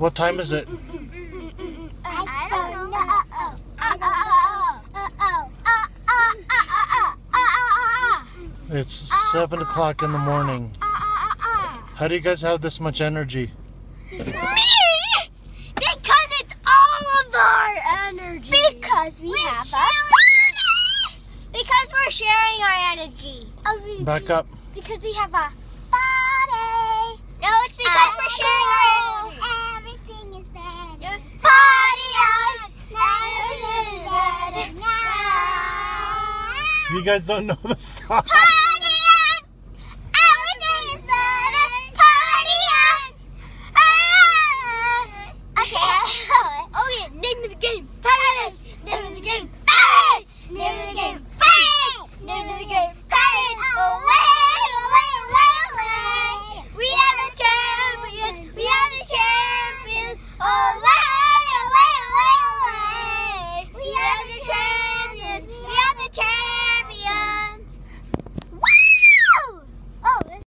What time is it? I don't know. It's 7 o'clock in the morning. How do you guys have this much energy? Me! Because it's all of our energy. Because we're sharing our energy. Back up. Because we have a body. No, it's because we're sharing our energy. Everything is better. Party on. You guys don't know the song.